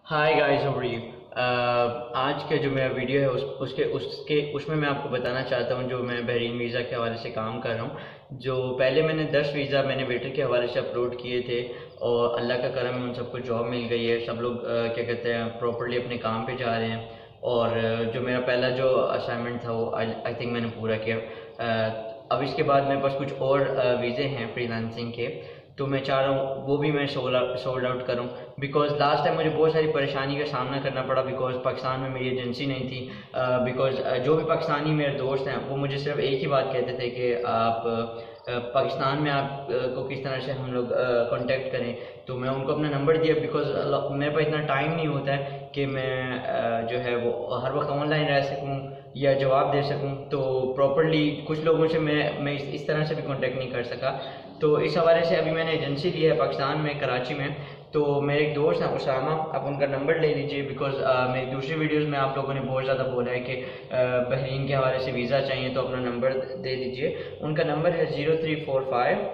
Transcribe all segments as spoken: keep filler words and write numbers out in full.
Hi guys, how are you. आज का जो मेरा वीडियो है उस उसके उसके उसमें मैं आपको बताना चाहता हूँ जो मैं बहरीन वीज़ा के हवाले से काम कर रहा हूँ। जो पहले मैंने दस वीज़ा मैंने वेटर के हवाले से अपलोड किए थे और अल्लाह का करम है, उन सबको जॉब मिल गई है। सब लोग अ, क्या कहते हैं, प्रॉपरली अपने काम पे जा रहे हैं। और अ, जो मेरा पहला जो असाइनमेंट था वो आई आई थिंक मैंने पूरा किया। अ, अब इसके बाद मेरे पास कुछ और वीज़े हैं फ्रीलांसिंग के, तो मैं चाह रहा हूँ वो भी मैं सोल्ड सोल्ड आउट करूँ। बिकॉज लास्ट टाइम मुझे बहुत सारी परेशानी का सामना करना पड़ा, बिकॉज पाकिस्तान में मेरी एजेंसी नहीं थी। बिकॉज जो भी पाकिस्तानी मेरे दोस्त हैं वो मुझे सिर्फ एक ही बात कहते थे कि आप अ, पाकिस्तान में आप अ, को किस तरह से हम लोग कांटेक्ट करें। तो मैं उनको अपना नंबर दिया, बिकॉज मेरे पास इतना टाइम नहीं होता है कि मैं अ, जो है वो हर वक्त ऑनलाइन रह सकूँ या जवाब दे सकूं। तो प्रॉपरली कुछ लोगों से मैं मैं इस, इस तरह से भी कांटेक्ट नहीं कर सका। तो इस हवाले से अभी मैंने एजेंसी ली है पाकिस्तान में, कराची में। तो मेरे एक दोस्त हैं उसामा, आप उनका नंबर ले लीजिए। बिकॉज मेरी दूसरी वीडियोस में आप लोगों ने बहुत ज़्यादा बोला है कि बहरीन के हवाले से वीज़ा चाहिए, तो अपना नंबर दे दीजिए। उनका नंबर है zero three four five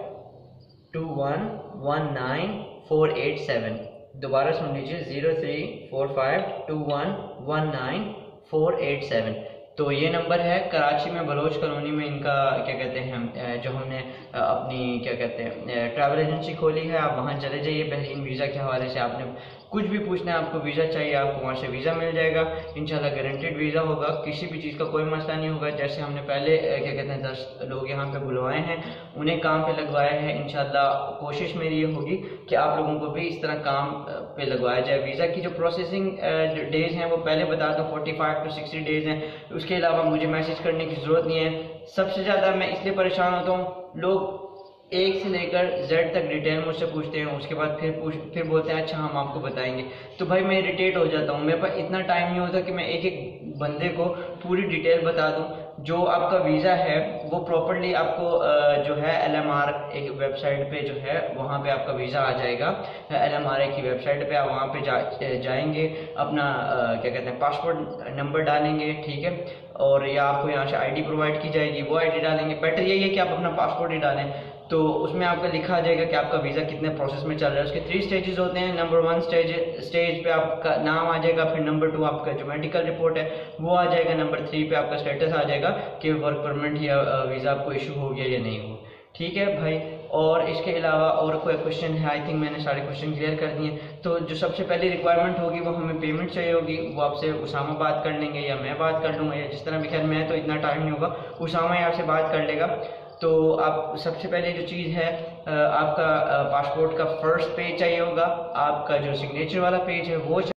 two one one nine four eight seven. दोबारा सुन लीजिए, zero three four five two one one nine four eight seven. तो ये नंबर है। कराची में बलोच कॉलोनी में इनका क्या कहते हैं, जो हमने अपनी क्या कहते हैं ट्रैवल एजेंसी खोली है, आप वहाँ चले जाइए। बहरीन वीज़ा के हवाले से आपने कुछ भी पूछना है, आपको वीज़ा चाहिए, आपको वहाँ से वीज़ा मिल जाएगा इंशाल्लाह। गारंटेड वीज़ा होगा, किसी भी चीज़ का कोई मसला नहीं होगा। जैसे हमने पहले क्या कहते हैं दस लोग यहाँ पे बुलवाए हैं, उन्हें काम पे लगवाया है। इंशाल्लाह कोशिश मेरी ये होगी कि आप लोगों को भी इस तरह काम पे लगवाया जाए। वीज़ा की जो प्रोसेसिंग डेज हैं वो पहले बता दो, forty five to sixty days हैं। उसके अलावा मुझे मैसेज करने की ज़रूरत नहीं है। सबसे ज़्यादा मैं इसलिए परेशान होता हूँ, लोग एक से लेकर जेड तक डिटेल मुझसे पूछते हैं, उसके बाद फिर पूछ फिर बोलते हैं अच्छा हम आपको बताएंगे। तो भाई मैं इरिटेट हो जाता हूँ, मेरे पास इतना टाइम नहीं होता कि मैं एक एक बंदे को पूरी डिटेल बता दूँ। जो आपका वीज़ा है वो प्रॉपरली आपको जो है एल एम आर एक वेबसाइट पे जो है वहाँ पे आपका वीज़ा आ जाएगा। एल एम आर ए की वेबसाइट पे आप वहाँ पे जा, जाएंगे, अपना क्या कहते हैं पासपोर्ट नंबर डालेंगे, ठीक है। और या आपको यहाँ से आईडी प्रोवाइड की जाएगी, वो आईडी डालेंगे। बेटर यही है कि आप अपना पासपोर्ट ही डालें, तो उसमें आपका लिखा आ जाएगा कि आपका वीज़ा कितने प्रोसेस में चल रहा है। उसके थ्री स्टेजेस होते हैं। नंबर वन स्टेज स्टेज पे आपका नाम आ जाएगा, फिर नंबर टू आपका जो मेडिकल रिपोर्ट है वो आ जाएगा, नंबर थ्री पे आपका स्टेटस आ जाएगा कि वर्क परमिट या वीज़ा आपको इशू हो गया या नहीं हो। ठीक है भाई। और इसके अलावा और कोई क्वेश्चन है? आई थिंक मैंने सारे क्वेश्चन क्लियर कर दिए। तो जो सबसे पहली रिक्वायरमेंट होगी वो हमें पेमेंट चाहिए होगी, वो आपसे उसामा बात कर लेंगे या मैं बात कर लूँगा या जिस तरह भी। खैर मैं तो इतना टाइम नहीं होगा, उसामा ही आपसे बात कर लेगा। तो आप सबसे पहले जो चीज़ है, आपका पासपोर्ट का फर्स्ट पेज चाहिए होगा, आपका जो सिग्नेचर वाला पेज है वो